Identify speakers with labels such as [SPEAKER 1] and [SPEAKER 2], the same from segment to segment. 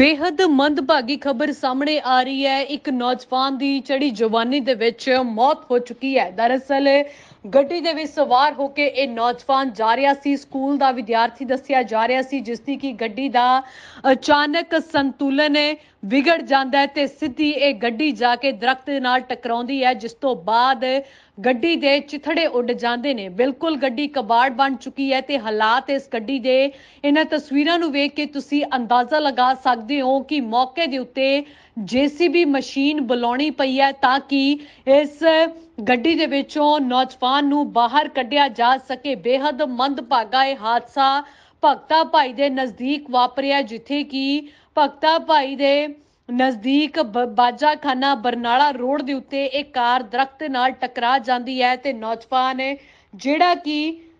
[SPEAKER 1] बेहद मंदभागी खबर सामने आ रही है। एक नौजवान की चढ़ी जवानी दे विच मौत हो चुकी है। दरअसल गड्डी दे विच सवार होके ये नौजवान जा रहा सी, स्कूल का विद्यार्थी दस्सिया जा रहा सी, जिसकी कि गड्डी का अचानक संतुलन विगड़ जाता है ते सीधी ये गड्डी जाके दरख्त नाल टकराउंदी है, जिस तो बाद गड्डी दे चिथड़े उड़ जाते ने। बिल्कुल गड्डी कबाड़ बन चुकी है ते हालात इस गड्डी दे इन्हां तस्वीरां नूं वेख के तुसीं अंदाजा लगा सकते हो कि मौके दे उत्ते JCB मशीन बुलाउणी पई है ताकि इस गड्डी दे विचों नौजवान नूं बाहर कढ़िया जा सके। बेहद मंदभागा यह हादसा भगता भाई दे नज़दीक वापरिया, जिथे कि भगता भाई दे नज़दीक बाजा खाना बरनाला रोड के उत्ते एक कार दरख्त नाल टकरा जाती है ते नौजवान जिहड़ा कि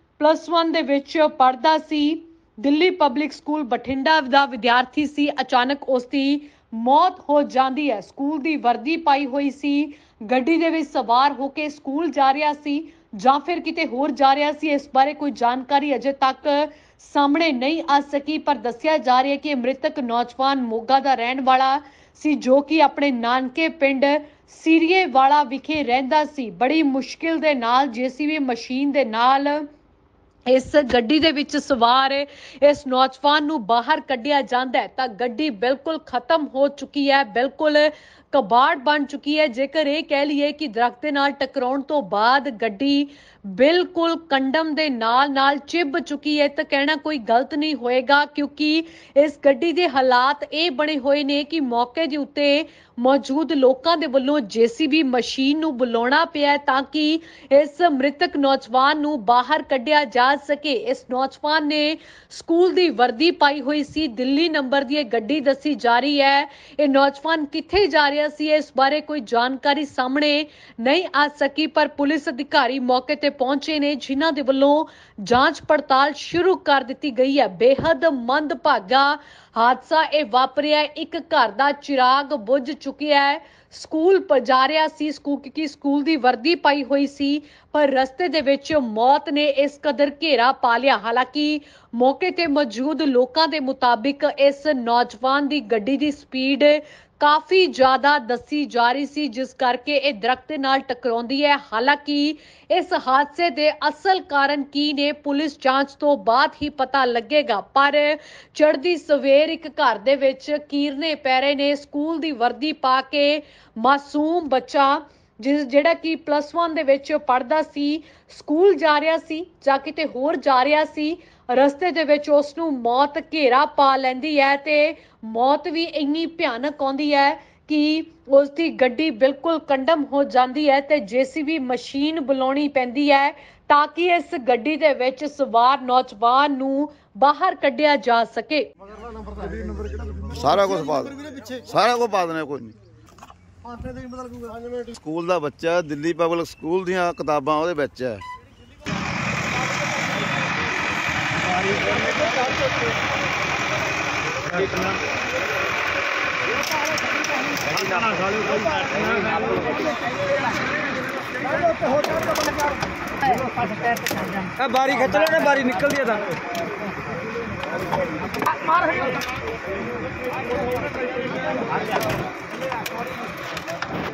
[SPEAKER 1] +1 दे विच पढ़दा सी, दिल्ली पब्लिक स्कूल बठिंडा का विद्यार्थी सी, अचानक उसकी मौत हो जाती है। स्कूल की वर्दी पाई हुई सी, गड्डी दे विच सवार होके स्कूल जा रहा सी जां फिर किते होर जा रहा सी, इस बारे कोई जानकारी अजे तक सामने नहीं आ सकी। पर दस्सिया जा रहा है कि मृतक नौजवान मोगा का रहन वाला सी, जो कि अपने नानके पिंड सीरीए वाला विखे रहिंदा सी। बड़ी मुश्किल दे नाल JCB मशीन दे नाल इस गड्डी दे विच सवार इस नौजवान नूं बाहर कढ़िया जांदा है तां गड्डी बिल्कुल खत्म हो चुकी है, बिल्कुल कबाड़ बन चुकी है। जेकर ये कह लीए कि दरख्त नाल टकराउण तो बाद गड्डी बिल्कुल कंडम दे नाल चिब चुकी है तो कहना कोई गलत नहीं होएगा, क्योंकि इस गड्डी दे हालात ये बने हुए ने कि मौके दे उत्ते मौजूद लोकां दे वल्लों JCB मशीन नूं बुलाउणा पिया ताकि इस मृतक नौजवान नूं बाहर कढ़िया जा सके। इस नौजवान ने स्कूल की वर्दी पाई हुई सी, दिल्ली नंबर की गड्डी दसी जा रही है। ये नौजवान कित्थे जा रहा सी इस बारे कोई जानकारी सामने नहीं आ सकी, पर पुलिस अधिकारी मौके ते पहुंचे ने, जिन्हां दे वल्लों जांच पड़ताल शुरू कर दी गई है। बेहद मंदभागा हादसा यह वापरिया। एक घर का चिराग बुझ चुकिया है। स्कूल जा रहा सी, क्योंकि स्कूल की वर्दी पाई हुई सी, पर रस्ते दे विच मौत ने इस कदर घेरा पा लिया। हालांकि मौके ते मौजूद लोकां दे मुताबिक इस नौजवान की गड्डी की स्पीड काफ़ी ज़्यादा दसी जा रही सी, जिस करके ये दरख्त नाल टकराउंदी है। हालांकि इस हादसे के असल कारण की ने पुलिस जांच तो बाद ही पता लगेगा, पर चढ़दी सवेर एक घर दे विच कीरने पै रहे ने। स्कूल की वर्दी पा के मासूम बच्चा जिहड़ा कि +1 दे विच पढ़दा सी, स्कूल जा रहा सी जां किते होर जा रहा सी, रस्ते दे विच उसनूं मौत घेरा पा लैंदी है ते मौत भी इन्नी भयानक आउंदी है कि उसकी गड्डी बिल्कुल कंडम हो जाती है ते JCB मशीन बुलाउणी पैंदी है ताकि इस गड्डी दे विच सवार नौजवान नूं बाहर कढ़िया जा सके।
[SPEAKER 2] सारा कुछ पा देना, कोई नहीं। स्कूल का बच्चा दिल्ली पब्लिक स्कूल दी किताबां ਉਹਦੇ ਵਿੱਚ है।
[SPEAKER 3] बारी खिंच लो ना, बारी निकल दिया था।